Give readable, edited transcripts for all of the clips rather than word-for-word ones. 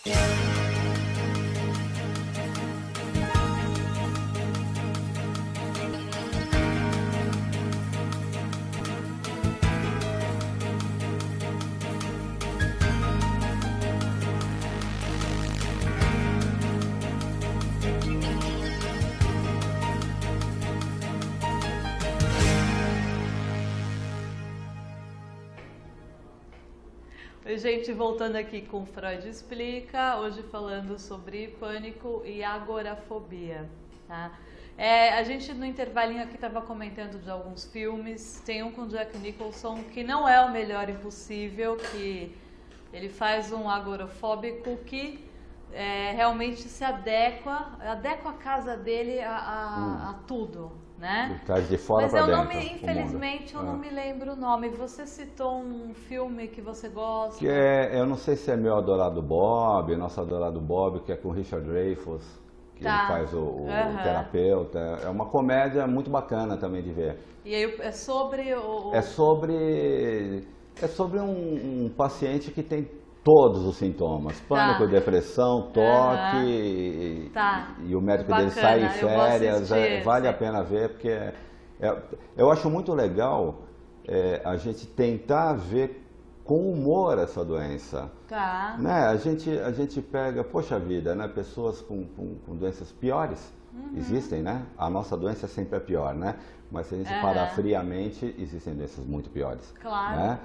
Oi, gente, voltando aqui com Freud Explica, hoje falando sobre pânico e agorafobia, tá? A gente no intervalinho aqui estava comentando de alguns filmes, tem um com Jack Nicholson que não é o melhor impossível, que ele faz um agorafóbico que realmente se adequa a casa dele a tudo, né? Traz de fora Mas pra eu dentro, não me, infelizmente, eu não me lembro o nome. Você citou um filme que você gosta? Que eu não sei se é Meu Adorado Bob, Nosso Adorado Bob, que é com Richard Dreyfuss, que ele faz o terapeuta. É uma comédia muito bacana também de ver. E aí é sobre É sobre um paciente que tem todos os sintomas, pânico, depressão, toque, e o médico dele sai em férias, vale a pena ver, porque eu acho muito legal a gente tentar ver com humor essa doença. Né? A gente pega, poxa vida, né? Pessoas com doenças piores, existem, né? A nossa doença sempre é pior, né? Mas se a gente parar friamente, existem doenças muito piores. Claro. Né?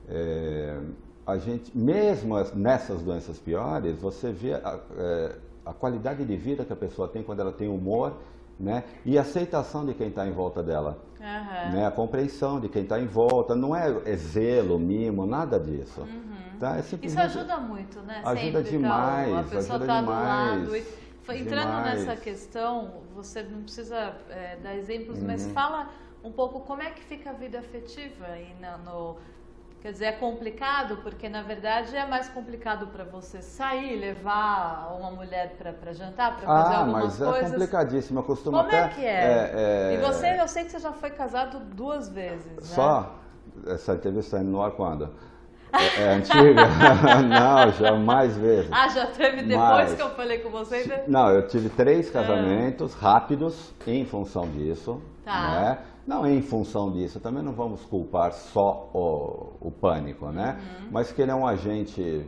A gente, mesmo nessas doenças piores, você vê a qualidade de vida que a pessoa tem quando ela tem humor, né? E a aceitação de quem está em volta dela. Né? A compreensão de quem está em volta, não é zelo, mimo, nada disso. Tá? Isso ajuda muito, né? Ajuda demais. A pessoa está do lado. Entrando nessa questão, você não precisa dar exemplos, mas fala um pouco como é que fica a vida afetiva aí quer dizer, é complicado, porque na verdade é mais complicado para você sair, levar uma mulher para jantar, para fazer algumas coisas. Mas é complicadíssimo, eu costumo Como é que é? E você, eu sei que você já foi casado 2 vezes, né? Só? Essa entrevista está indo no ar quando? É antiga? Não, já mais vezes. Já teve depois que eu falei com você? Não, eu tive 3 casamentos rápidos em função disso. Né? Não em função disso, também não vamos culpar só o pânico, né? Mas que ele é um agente,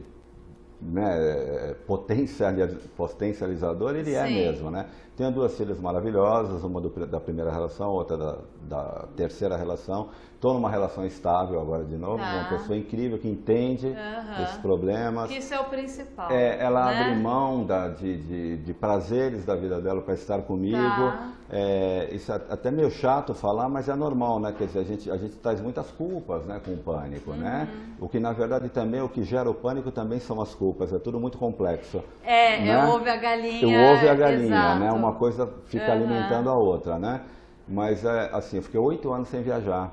né, potencializador, ele é mesmo, né? Tenho 2 filhas maravilhosas, uma da primeira relação, outra da terceira relação. Estou numa relação estável agora de novo, uma pessoa incrível que entende esses problemas. Que isso é o principal. Ela abre mão de prazeres da vida dela para estar comigo. Isso é até meio chato falar, mas é normal, né? Quer dizer, a gente traz muitas culpas, né, com o pânico, né? O que na verdade também, o que gera o pânico também são as culpas, é tudo muito complexo. Né? O ovo e a galinha. O ovo e a galinha, né? Uma coisa fica alimentando a outra, né? Mas assim, eu fiquei 8 anos sem viajar.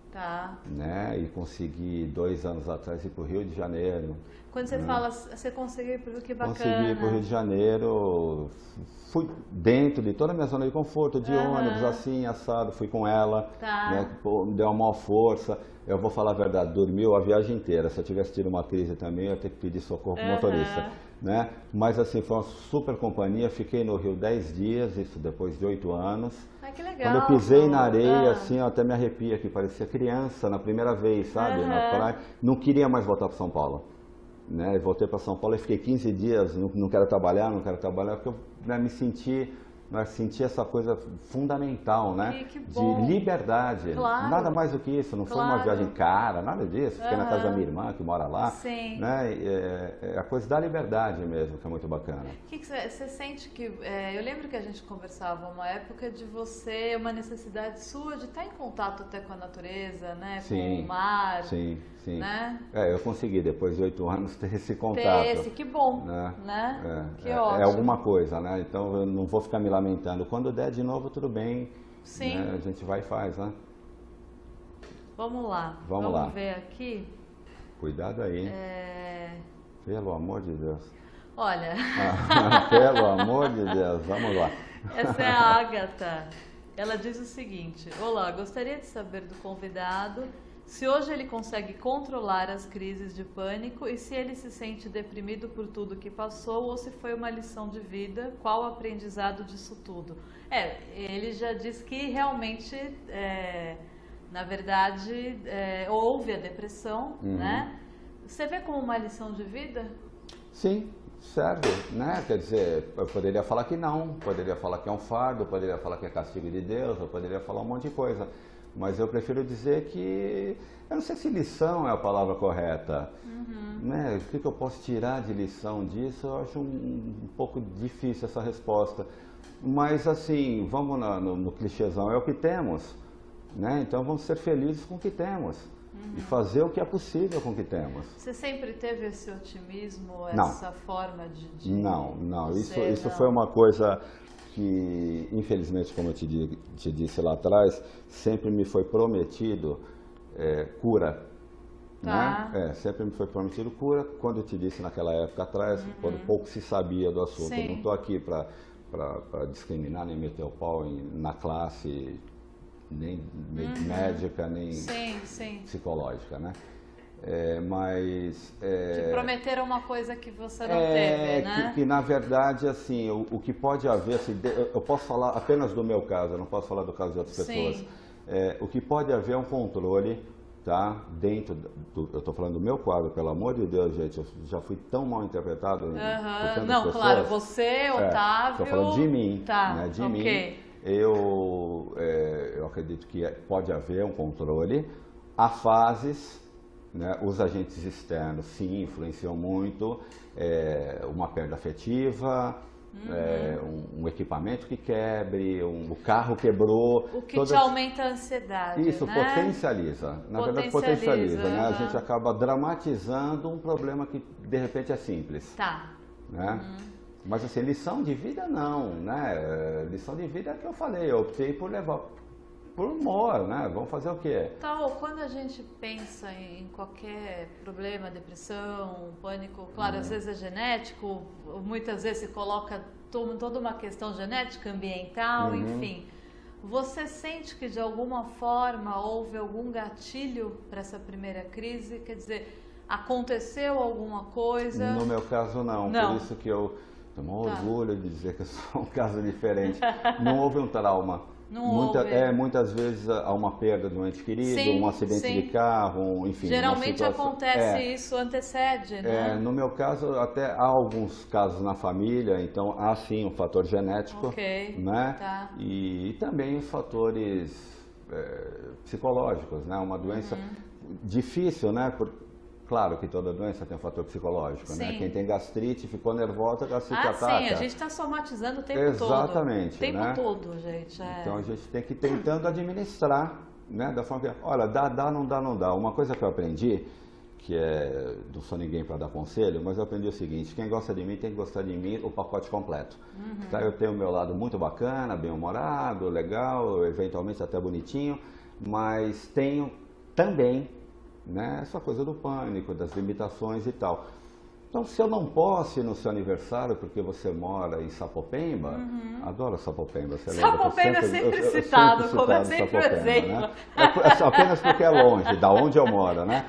Né? E consegui 2 anos atrás ir para o Rio de Janeiro. Quando você fala, você conseguiu ir para o Rio, que bacana. Consegui ir para o Rio de Janeiro, fui dentro de toda a minha zona de conforto, de ônibus, assim, assado, fui com ela, né? Me deu uma maior força. Eu vou falar a verdade, dormiu a viagem inteira. Se eu tivesse tido uma crise também, eu ia ter que pedir socorro para o motorista. Né? Mas assim, foi uma super companhia, fiquei no Rio 10 dias, isso depois de 8 anos. Que legal. Quando eu pisei na areia, assim, eu até me arrepia, que parecia criança na primeira vez, sabe? Na praia. Não queria mais voltar para São Paulo. Né? Voltei para São Paulo e fiquei 15 dias, não quero trabalhar, porque eu me senti essa coisa fundamental, né? De liberdade. Nada mais do que isso, não foi uma viagem cara, nada disso. Fiquei na casa da minha irmã, que mora lá. Né? É a coisa da liberdade mesmo, que é muito bacana. Que você sente que... eu lembro que a gente conversava uma época de você, uma necessidade sua de estar em contato até com a natureza, né? Com o mar. Sim. Né? Eu consegui, depois de 8 anos, ter esse contato. Que bom, né? Que ótimo. É alguma coisa, né? Então eu não vou ficar me lamentando. Quando der de novo, tudo bem. Né? A gente vai e faz, né? Vamos lá. Vamos ver aqui. Cuidado aí. Pelo amor de Deus. Olha. Pelo amor de Deus, vamos lá. Essa é a Agatha. Ela diz o seguinte: olá, gostaria de saber do convidado se hoje ele consegue controlar as crises de pânico e se ele se sente deprimido por tudo que passou ou se foi uma lição de vida, qual o aprendizado disso tudo? Ele já disse que realmente, na verdade, houve a depressão, né? Você vê como uma lição de vida? Sim, serve, né? Quer dizer, eu poderia falar que não, poderia falar que é um fardo, poderia falar que é castigo de Deus, eu poderia falar um monte de coisa. Mas eu prefiro dizer que, eu não sei se lição é a palavra correta, né? O que eu posso tirar de lição disso? Eu acho um pouco difícil essa resposta. Mas assim, vamos no clichêzão, é o que temos, né? Então vamos ser felizes com o que temos e fazer o que é possível com o que temos. Você sempre teve esse otimismo, essa forma de Não. Isso foi uma coisa que, infelizmente, como eu te disse lá atrás, sempre me foi prometido cura. Tá. Né? Sempre me foi prometido cura. Quando eu te disse naquela época atrás, quando pouco se sabia do assunto. Sim. Eu não estou aqui para discriminar, nem meter o pau na classe, nem médica, nem psicológica, né? Te prometeram uma coisa que você não teve, né? Que na verdade, assim, o que pode haver, assim, eu posso falar apenas do meu caso, eu não posso falar do caso de outras pessoas. O que pode haver é um controle, tá? Dentro eu estou falando do meu quadro, pelo amor de Deus, gente, eu já fui tão mal interpretado por tantas pessoas. Claro, você, Otávio... Estou falando de mim, né? De mim. Eu acredito que pode haver um controle. Há fases, né? Os agentes externos, sim, influenciam muito. Uma perda afetiva, um equipamento que quebre, o carro quebrou. O que te aumenta a ansiedade, isso, né? Potencializa. Na verdade, potencializa. Né? A gente acaba dramatizando um problema que, de repente, é simples. Tá. Né? Mas, assim, lição de vida, não. Né? Lição de vida é o que eu falei. Eu optei por levar por humor, né? Vamos fazer o quê? Então, quando a gente pensa em qualquer problema, depressão, pânico, claro, às vezes é genético, muitas vezes se coloca toda uma questão genética, ambiental, enfim. Você sente que de alguma forma houve algum gatilho para essa primeira crise? Quer dizer, aconteceu alguma coisa? No meu caso, não. Por isso que eu tenho um orgulho de dizer que eu sou um caso diferente. Não houve um trauma. Muitas vezes há uma perda de um ente querido, um acidente de carro, enfim. Geralmente acontece isso, antecede, né? No meu caso, até há alguns casos na família, então há sim um fator genético, né? Tá. E também os fatores psicológicos, né? Uma doença difícil, né? Claro que toda doença tem um fator psicológico, né? Quem tem gastrite ficou nervosa, a gastrite ataca. Sim, a gente está somatizando o tempo todo. Exatamente. O tempo todo, gente. Então a gente tem que ir tentando administrar, né? Da forma que, olha, dá, não dá, não dá. Uma coisa que eu aprendi, que não sou ninguém para dar conselho, mas eu aprendi o seguinte: quem gosta de mim tem que gostar de mim o pacote completo. Tá? Eu tenho o meu lado muito bacana, bem-humorado, legal, eventualmente até bonitinho, mas tenho também, né, essa coisa do pânico, das limitações e tal. Então, se eu não posso ir no seu aniversário porque você mora em Sapopemba, adoro Sapopemba. Sapopemba é sempre citado como exemplo. Né? Apenas porque é longe, da onde eu moro, né?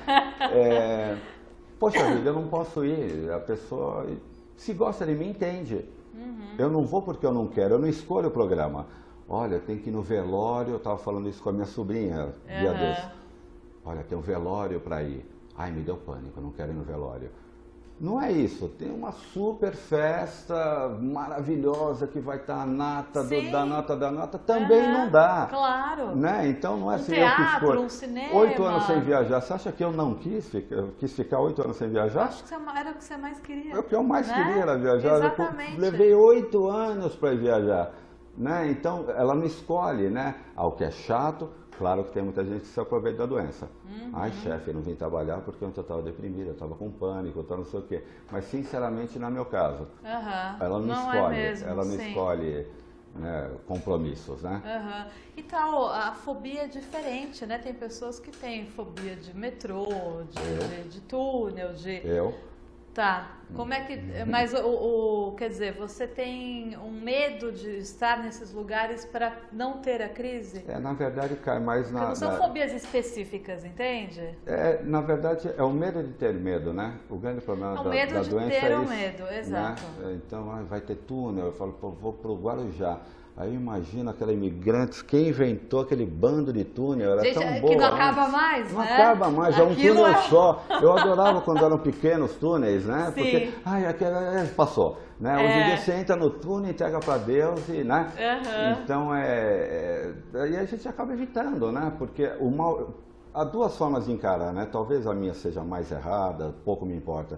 Poxa vida, eu não posso ir. A pessoa, se gosta de mim, entende. Eu não vou porque eu não quero, eu não escolho o programa. Olha, tem que ir no velório, eu estava falando isso com a minha sobrinha, dia desse. Olha, tem um velório para ir. Ai, me deu pânico, não quero ir no velório. Não é isso, tem uma super festa maravilhosa que vai estar a nata da nata, também não dá. Claro. Né? Então não é assim, teatro, eu que escolho. Um cinema. 8 anos sem viajar, você acha que eu não quis? Eu quis ficar 8 anos sem viajar? Acho que era o que você mais queria. O que eu mais queria era viajar. Exatamente. Eu levei 8 anos para viajar. Né? Então ela me escolhe, né? O que é chato. Claro que tem muita gente que se aproveita da doença. Ai, chefe, eu não vim trabalhar porque eu estava deprimida, eu estava com pânico, eu estava não sei o quê. Mas, sinceramente, não é meu caso. Ela me escolhe, me escolhe, né, compromissos, né? E tal, a fobia é diferente, né? Tem pessoas que têm fobia de metrô, de túnel, Tá. Como é que... Mas, quer dizer, você tem um medo de estar nesses lugares para não ter a crise? Na verdade, cai mais na... Porque não são fobias específicas, entende? Na verdade, é o medo de ter medo, né? O grande problema da doença é isso. O medo de ter o medo, exato. Né? Então, vai ter túnel. Eu falo, pô, vou pro Guarujá. Aí imagina aquela imigrantes, quem inventou aquele bando de túnel, era tão boa. Que não acaba mais, não né? Não acaba mais, é um túnel só. Eu adorava quando eram pequenos túneis, né? Sim. Porque, aquela passou. Né? Hoje em dia você entra no túnel, entrega para Deus, e, né? Então, aí a gente acaba evitando, né? Porque o mal... Há duas formas de encarar, né? Talvez a minha seja mais errada, pouco me importa.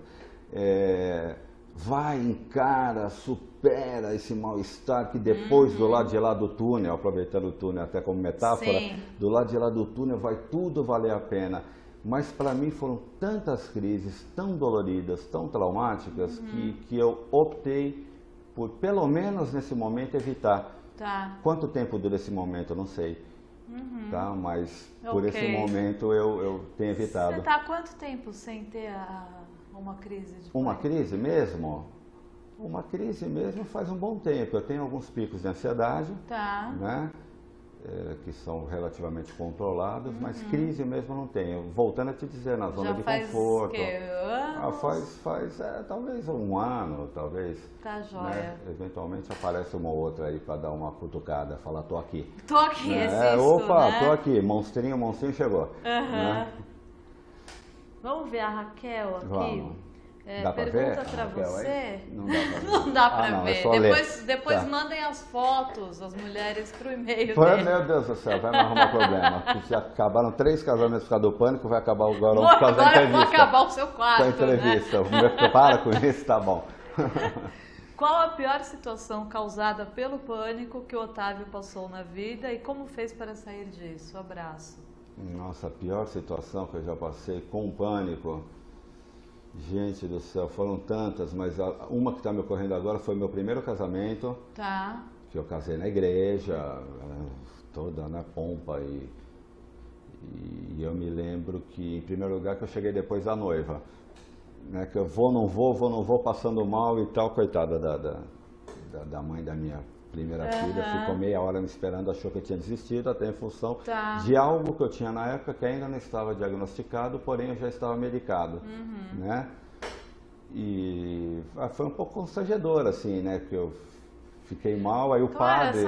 Vai, encara, supera esse mal-estar que depois do lado de lá do túnel, aproveitando o túnel até como metáfora, do lado de lá do túnel vai tudo valer a pena. Mas para mim foram tantas crises tão doloridas, tão traumáticas, que eu optei por, pelo menos nesse momento, evitar. Tá. Quanto tempo dura esse momento, eu não sei. Tá? Mas por esse momento eu tenho evitado. Você está há quanto tempo sem ter uma crise de pânico? Uma crise mesmo? Uma crise mesmo faz um bom tempo. Eu tenho alguns picos de ansiedade, né? Que são relativamente controlados, mas crise mesmo não tenho. Voltando a te dizer, na zona de conforto. Faz talvez um ano, talvez. Tá joia. Né? Eventualmente aparece uma ou outra aí para dar uma cutucada, falar, tô aqui. Tô aqui, existo, opa, né? Tô aqui, monstrinho chegou. Né? Vamos ver a Raquel aqui. Vamos. Dá pergunta para você. Não dá pra ver. Depois mandem as fotos, as mulheres, pro e-mail. Meu Deus do céu, vai me arrumar problema. Já acabaram 3 casamentos por causa do pânico, vai acabar agora por causa da entrevista. Agora eu vou acabar o seu quadro. Com a entrevista. Né? Para com isso, tá bom. Qual a pior situação causada pelo pânico que o Otávio passou na vida e como fez para sair disso? Abraço. Nossa, a pior situação que eu já passei com o pânico... Gente do céu, foram tantas, mas uma que está me ocorrendo agora foi meu primeiro casamento. Tá. Que eu casei na igreja, toda na pompa. E eu me lembro que, em primeiro lugar, que eu cheguei depois da noiva. Né, que eu vou, não vou, passando mal e tal, coitada da mãe da minha primeira filha. Ficou meia hora me esperando, achou que eu tinha desistido, até em função de algo que eu tinha na época que ainda não estava diagnosticado, porém eu já estava medicado, né? E foi um pouco constrangedor, assim, né? Porque eu fiquei mal, aí o padre...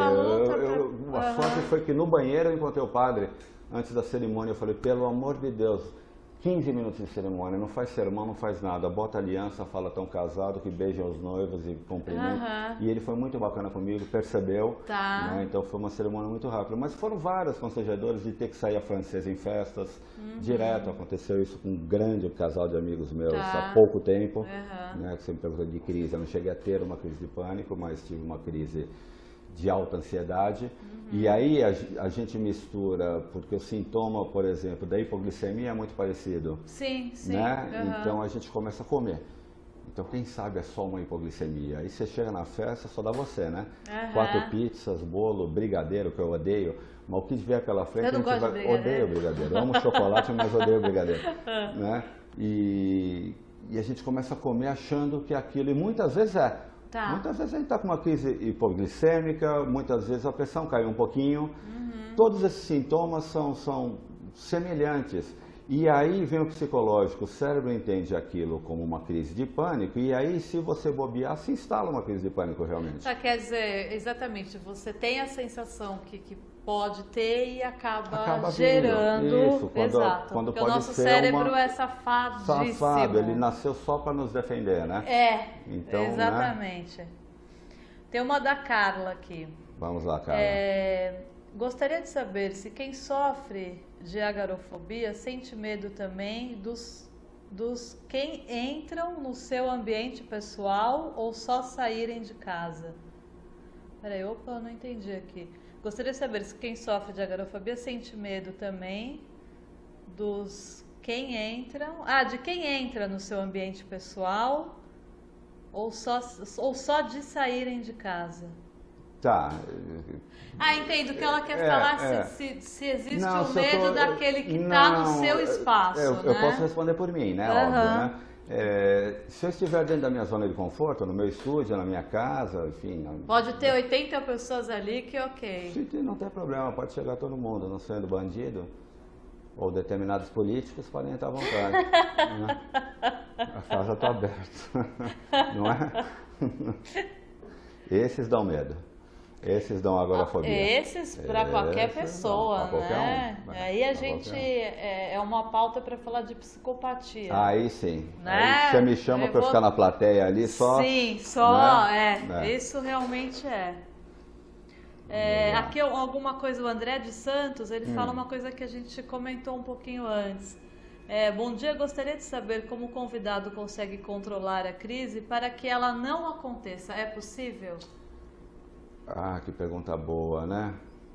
A sorte foi que no banheiro eu encontrei o padre, antes da cerimônia, eu falei, pelo amor de Deus, 15 minutos de cerimônia, não faz sermão, não faz nada, bota aliança, fala tão casado, que beijam os noivos e cumprimentam. E ele foi muito bacana comigo, percebeu, né? Então foi uma cerimônia muito rápida. Mas foram vários constrangedores de ter que sair a francesa em festas, direto, aconteceu isso com um grande casal de amigos meus há pouco tempo, né? Que você me perguntou de crise, eu não cheguei a ter uma crise de pânico, mas tive uma crise de alta ansiedade. E aí a gente mistura, porque o sintoma, por exemplo, da hipoglicemia é muito parecido. Sim. Né? Então a gente começa a comer. Então quem sabe é só uma hipoglicemia. Aí você chega na festa, só dá você, né? 4 pizzas, bolo, brigadeiro, que eu odeio. Mas o que vier pela frente, odeio brigadeiro. Eu amo chocolate, mas odeio brigadeiro. Né? E a gente começa a comer achando que aquilo, e muitas vezes muitas vezes a gente está com uma crise hipoglicêmica, muitas vezes a pressão caiu um pouquinho. Todos esses sintomas são semelhantes. E aí vem o psicológico, o cérebro entende aquilo como uma crise de pânico, e aí se você bobear, se instala uma crise de pânico realmente. Quer dizer, exatamente, você tem a sensação que pode ter e acaba gerando. Isso, quando porque o nosso cérebro é safadíssimo. Safado, ele nasceu só para nos defender, né? Então, exatamente. Né? Tem uma da Carla aqui. Vamos lá, Carla. Gostaria de saber se quem sofre de agorafobia sente medo também dos quem entram no seu ambiente pessoal ou só saírem de casa. Peraí, eu não entendi aqui. Gostaria de saber se quem sofre de agorafobia sente medo também de quem entra no seu ambiente pessoal ou só de saírem de casa. Tá. Entendo. O que ela quer falar se existe o medo daquele que está no seu espaço, eu posso responder por mim, né? Óbvio, né? Se eu estiver dentro da minha zona de conforto, no meu estúdio, na minha casa, enfim... Pode ter 80 pessoas ali que ok. Não tem problema, pode chegar todo mundo, não sendo bandido, ou determinados políticos podem entrar à vontade. Né? A casa está aberta, não é? Esses dão medo. Esses dão agorafobia. Esses para qualquer pessoa, pra né? Um. Aí a gente é uma pauta para falar de psicopatia. Aí sim. Né? Aí você me chama para ficar na plateia ali só. Sim, só, né? Isso realmente é. Aqui alguma coisa, o André de Santos, ele fala uma coisa que a gente comentou um pouquinho antes. Bom dia, gostaria de saber como o convidado consegue controlar a crise para que ela não aconteça. É possível? Ah, que pergunta boa, né?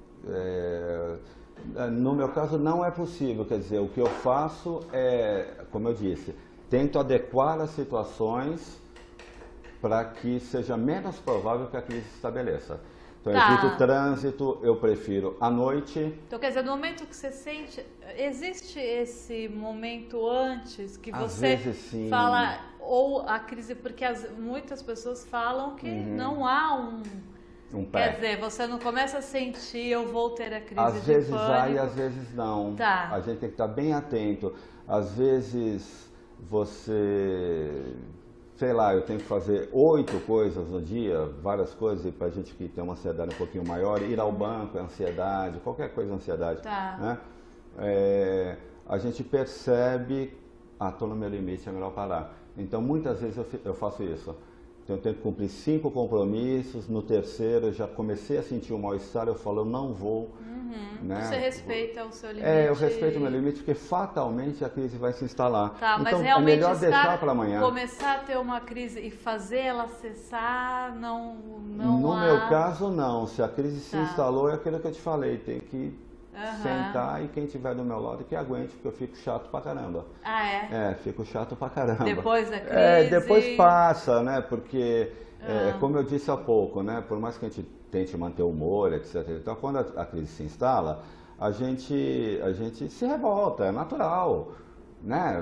No meu caso não é possível, quer dizer, o que eu faço como eu disse, tento adequar as situações para que seja menos provável que a crise se estabeleça. Então, evito o trânsito, eu prefiro à noite. Então, quer dizer, no momento que você sente, existe esse momento antes que você fala, ou a crise, porque muitas pessoas falam que não há Quer dizer, você não começa a sentir, eu vou ter a crise de pânico. Às vezes há e às vezes não. Tá. A gente tem que estar bem atento. Às vezes você, sei lá, eu tenho que fazer 8 coisas no dia, várias coisas, e para a gente que tem uma ansiedade um pouquinho maior, ir ao banco é ansiedade, qualquer coisa é ansiedade. Tá. Né? A gente percebe, estou no meu limite, é melhor parar. Então, muitas vezes eu faço isso. Então, eu tenho que cumprir 5 compromissos, no terceiro eu já comecei a sentir um mal-estar, eu falo, eu não vou. Né? Você respeita o seu limite? Eu respeito o meu limite, porque fatalmente a crise vai se instalar. Tá, então, mas realmente é melhor deixar para amanhã. Começar a ter uma crise e fazer ela cessar, não No meu caso, não. Se a crise se instalou, é aquilo que eu te falei, tem que sentar e quem estiver do meu lado que aguente, porque eu fico chato pra caramba. Fico chato pra caramba. Depois da crise? Depois passa, né? Porque, como eu disse há pouco, né? Por mais que a gente tente manter o humor, etc. Então, quando a crise se instala, a gente se revolta, é natural. Né?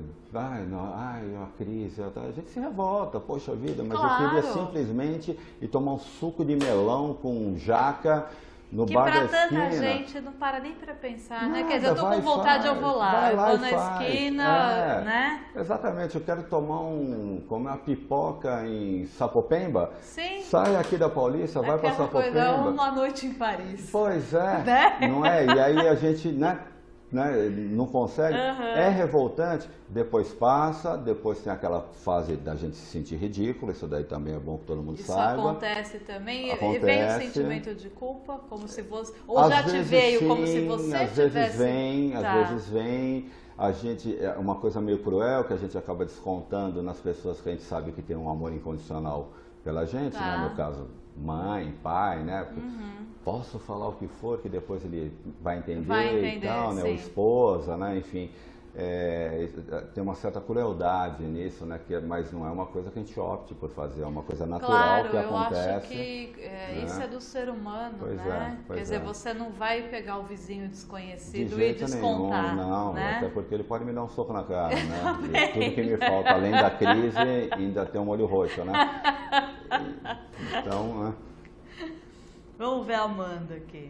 A crise, a gente se revolta, poxa vida, mas eu queria simplesmente ir tomar um suco de melão com jaca no bar da esquina. Que pra tanta gente não para nem pra pensar, né? Quer dizer, eu tô com vontade, eu vou lá, eu vou na esquina, né? Exatamente, eu quero comer uma pipoca em Sapopemba. Sim. Sai aqui da Paulista, vai pra Sapopemba. Coisa, uma noite em Paris. Pois é, né? Não é? E aí a gente, né? Não consegue, é revoltante, depois passa, depois tem aquela fase da gente se sentir ridículo, isso daí também é bom que todo mundo saiba. Isso acontece também? Acontece. E vem o sentimento de culpa, como se fosse, ou às já te veio sim, como se você às tivesse... Às vezes vem, a gente, é uma coisa meio cruel que a gente acaba descontando nas pessoas que a gente sabe que tem um amor incondicional pela gente, né? No caso, mãe, pai, né? Posso falar o que for, que depois ele vai entender e tal, né? Ou esposa, né? Enfim, tem uma certa crueldade nisso, né? Mas não é uma coisa que a gente opte por fazer, é uma coisa natural que acontece. Eu acho que isso é do ser humano, né? Quer dizer, você não vai pegar o vizinho desconhecido e descontar. Não, né? Até porque ele pode me dar um soco na cara, né? Tudo que me falta, além da crise, ainda tem um olho roxo, né? Então, né? Vamos ver a Amanda aqui.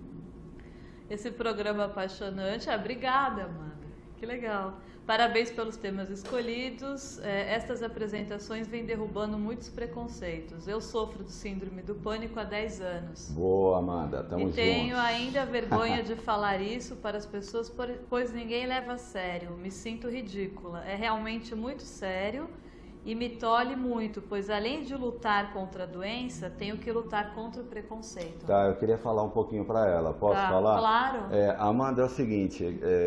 Esse programa apaixonante. Obrigada, Amanda. Que legal. Parabéns pelos temas escolhidos. Estas apresentações vêm derrubando muitos preconceitos. Eu sofro do síndrome do pânico há 10 anos. Boa, Amanda. Tamo juntos. E tenho ainda vergonha de falar isso para as pessoas, pois ninguém leva a sério. Me sinto ridícula. É realmente muito sério. E me tolhe muito, pois além de lutar contra a doença, tenho que lutar contra o preconceito. Tá, eu queria falar um pouquinho para ela. Posso falar? Claro. Amanda, é o seguinte,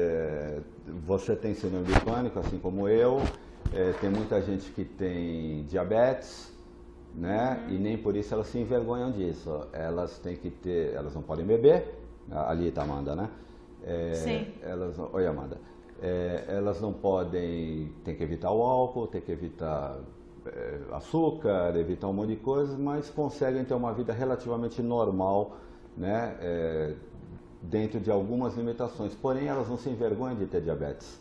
você tem síndrome de pânico, assim como eu. Tem muita gente que tem diabetes, né? E nem por isso elas se envergonham disso. Elas têm que ter, elas não podem beber. Ali tá a Amanda, né? Sim. Oi, Amanda. Elas não podem, tem que evitar o álcool, tem que evitar açúcar, evitar um monte de coisas, mas conseguem ter uma vida relativamente normal, né, dentro de algumas limitações. Porém, elas não se envergonham de ter diabetes.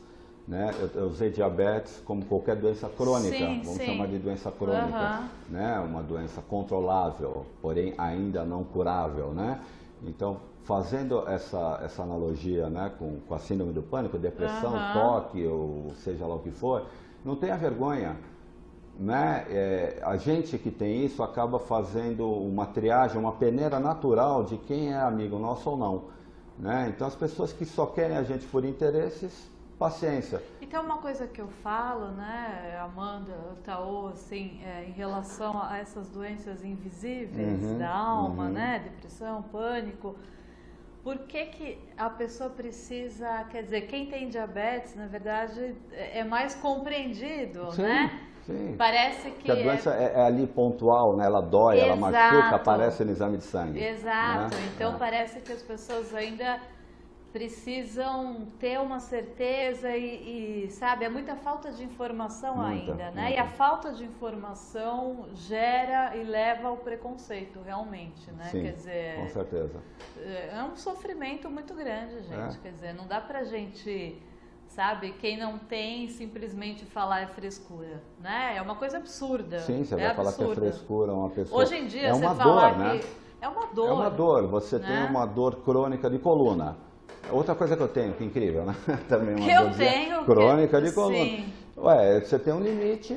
né? Eu usei diabetes como qualquer doença crônica, vamos chamar de doença crônica, né? Uma doença controlável, porém ainda não curável, né? Então, fazendo essa analogia, né, com a síndrome do pânico, depressão, toque, ou seja lá o que for, não tenha vergonha, né? A gente que tem isso acaba fazendo uma triagem, uma peneira natural de quem é amigo nosso ou não, né? Então, as pessoas que só querem a gente por interesses, paciência. Então, uma coisa que eu falo, né, Amanda, Taô, assim, em relação a essas doenças invisíveis da alma, né, depressão, pânico, por que a pessoa precisa, quer dizer, quem tem diabetes, na verdade, é mais compreendido, né? Sim. Parece que a doença é ali pontual, né? Ela dói, ela machuca, aparece no exame de sangue. Exato, né? Então parece que as pessoas ainda precisam ter uma certeza e sabe, é muita falta de informação ainda, né? E a falta de informação gera e leva ao preconceito, realmente, né? Sim, quer dizer, com certeza. É um sofrimento muito grande, gente. Quer dizer, não dá pra gente, sabe, quem não tem simplesmente falar é frescura, né? É uma coisa absurda. Sim, você vai falar que é frescura, uma pessoa... Hoje em dia, você falar dor, né? É uma dor. É uma dor, você né? tem uma dor crônica de coluna. Outra coisa que eu tenho, que incrível, né? Também uma dor crônica de coluna. Sim. Ué, você tem um limite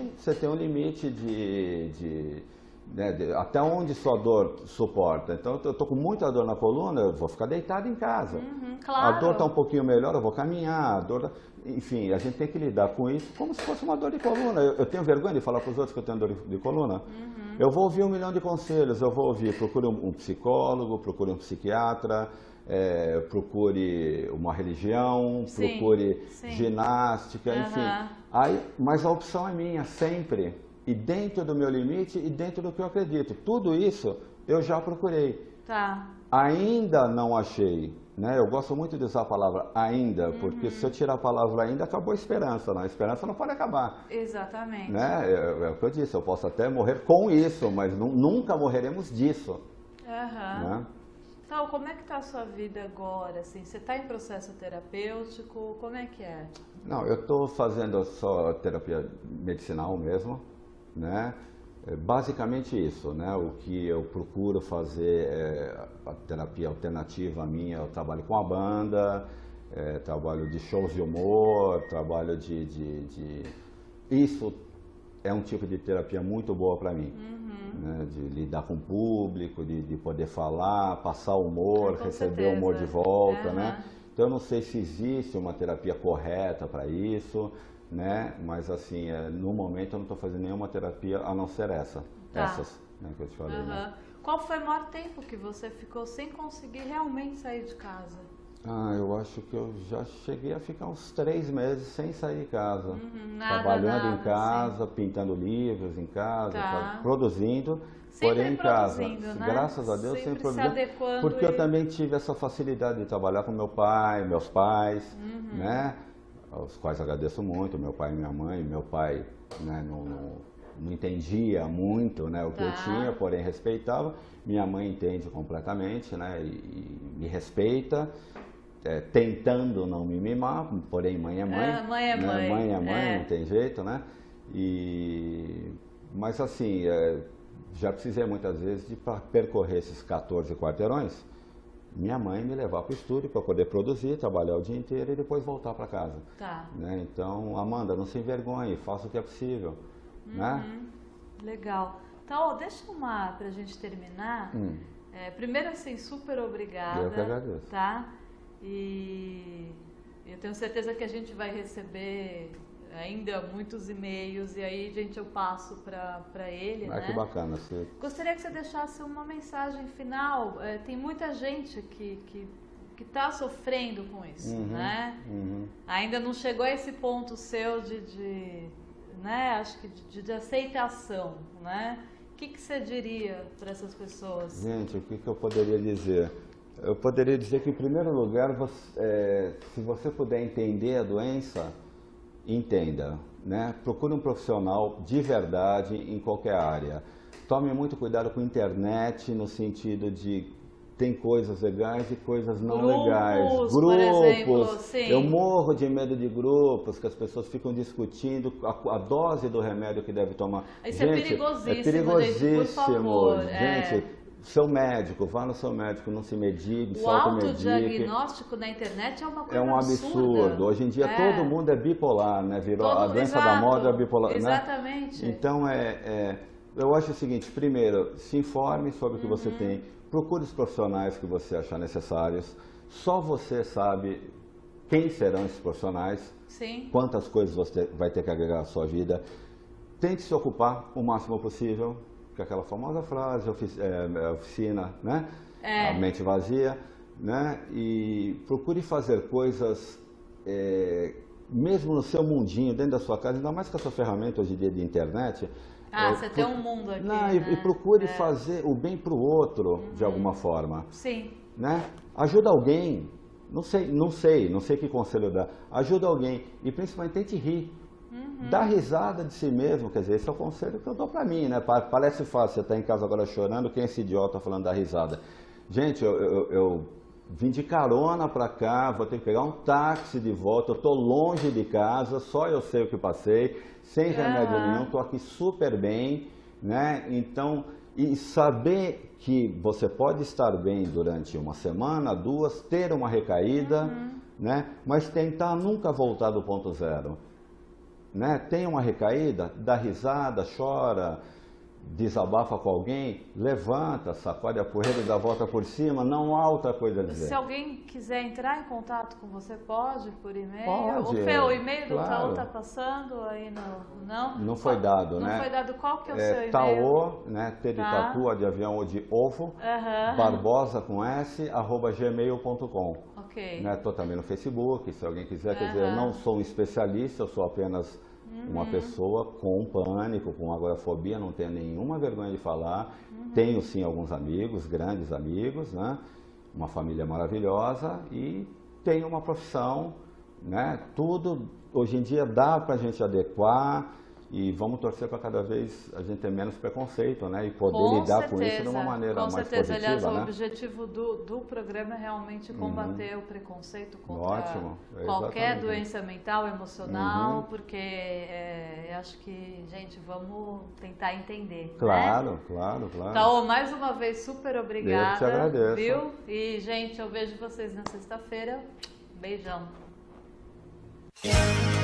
até onde sua dor suporta. Então, eu tô com muita dor na coluna, eu vou ficar deitado em casa. Claro. A dor está um pouquinho melhor, eu vou caminhar. Enfim, a gente tem que lidar com isso como se fosse uma dor de coluna. Eu tenho vergonha de falar para os outros que eu tenho dor de coluna. Eu vou ouvir 1 milhão de conselhos, eu vou ouvir, procure um psicólogo, procure um psiquiatra, procure uma religião, procure ginástica, enfim. Mas a opção é minha, sempre. E dentro do meu limite e dentro do que eu acredito. Tudo isso eu já procurei. Tá. Ainda não achei, né? Eu gosto muito de usar a palavra ainda, porque se eu tirar a palavra ainda, acabou a esperança. Não? A esperança não pode acabar. Exatamente. Né? É o que eu disse, eu posso até morrer com isso, mas nunca morreremos disso. Né? Então, como é que está a sua vida agora? Assim, você está em processo terapêutico? Como é que é? Não, eu estou fazendo só terapia medicinal mesmo, né? Basicamente isso, né? O que eu procuro fazer a terapia alternativa minha, eu trabalho com a banda, trabalho de shows de humor, trabalho Isso é um tipo de terapia muito boa para mim, né? De lidar com o público, de poder falar, passar humor, receber o humor de volta, né? Então eu não sei se existe uma terapia correta para isso, né? Mas assim, no momento eu não estou fazendo nenhuma terapia a não ser essas, né, que eu te falei. Né? Qual foi o maior tempo que você ficou sem conseguir realmente sair de casa? Eu acho que eu já cheguei a ficar uns 3 meses sem sair de casa. Trabalhando em casa, pintando livros em casa, produzindo, sempre porém em casa. Né? Graças a Deus, sempre produzindo. Porque eu também tive essa facilidade de trabalhar com meu pai, meus pais, né? Aos quais agradeço muito, meu pai e minha mãe. Meu pai, né, não entendia muito, né, o que eu tinha, porém respeitava. Minha mãe entende completamente, né, e me respeita, tentando não me mimar, porém mãe é mãe. Mãe é né? mãe. Mãe é mãe, não tem jeito, né? Mas assim, já precisei muitas vezes de percorrer esses 14 quarteirões, minha mãe me levar para o estúdio para poder produzir, trabalhar o dia inteiro e depois voltar para casa. Né? Então, Amanda, não se envergonhe, faça o que é possível. Né? Legal. Então, deixa para a gente terminar. Primeiro, assim, super obrigada. Eu que agradeço. Tá? E eu tenho certeza que a gente vai receber ainda muitos e-mails e aí, gente, eu passo para ele, né? Que bacana. Gostaria que você deixasse uma mensagem final. Tem muita gente que está sofrendo com isso, né? Ainda não chegou a esse ponto seu né? Acho que de aceitação, né? O que você diria para essas pessoas? Gente, o que eu poderia dizer? Eu poderia dizer que, em primeiro lugar, se você puder entender a doença, entenda, né? Procure um profissional de verdade em qualquer área. Tome muito cuidado com a internet, no sentido de tem coisas legais e coisas não grupos, legais. Grupos, por exemplo, sim. Eu morro de medo de grupos, que as pessoas ficam discutindo a dose do remédio que deve tomar. Isso gente, é perigosíssimo, é perigosíssimo. Gente, por favor. Gente, seu médico, vá no seu médico, não se medique, o autodiagnóstico na internet é uma coisa um absurdo. Hoje em dia todo mundo é bipolar, né? Virou a doença da moda bipolar. Exatamente. Né? Então, eu acho o seguinte, primeiro, se informe sobre o que você tem. Procure os profissionais que você achar necessários. Só você sabe quem serão esses profissionais, sim. Quantas coisas você vai ter que agregar à sua vida. Tente se ocupar o máximo possível, que é aquela famosa frase, oficina, né? A mente vazia, né? E procure fazer coisas, mesmo no seu mundinho, dentro da sua casa, ainda mais com essa ferramenta hoje em dia de internet. Você tem um mundo aqui, né? E procure fazer o bem para o outro, de alguma forma. Sim. Né? Ajuda alguém, não sei que conselho dar. Ajuda alguém e principalmente tente rir. Dá risada de si mesmo, quer dizer, esse é o conselho que eu dou para mim, né? Parece fácil, você tá em casa agora chorando, quem é esse idiota falando da risada? Gente, eu vim de carona para cá, vou ter que pegar um táxi de volta, eu tô longe de casa, só eu sei o que passei, sem remédio nenhum, tô aqui super bem, né? Então, e saber que você pode estar bem durante uma semana, 2, ter uma recaída, né? Mas tentar nunca voltar do ponto zero. Né? Tem uma recaída, dá risada, chora, desabafa com alguém, levanta, sacode a poeira e dá a volta por cima, não há outra coisa a dizer. Se alguém quiser entrar em contato com você, pode por e-mail? Pode, o e-mail claro. do Taô está passando aí no... Não foi dado, né? Não foi dado. Qual que é o seu e-mail? Taô, né? T de tatu, de avião ou de ovo, Barbosa com S, @gmail.com. Ok. Né? Tô também no Facebook, se alguém quiser, quer dizer, eu não sou um especialista, eu sou apenas uma pessoa com pânico, com agorafobia, não tenho nenhuma vergonha de falar. Tenho sim alguns amigos, grandes amigos, né? Uma família maravilhosa e tenho uma profissão, né? Tudo hoje em dia dá para a gente adequar e vamos torcer para cada vez a gente ter menos preconceito, né? E poder lidar com isso de uma maneira mais positiva. Com certeza, aliás, o objetivo do programa é realmente combater o preconceito contra qualquer doença mental, emocional, porque acho que, gente, vamos tentar entender. Claro, né? claro. Então, mais uma vez, super obrigada. Eu te agradeço. Viu? E, gente, eu vejo vocês na sexta-feira. Beijão.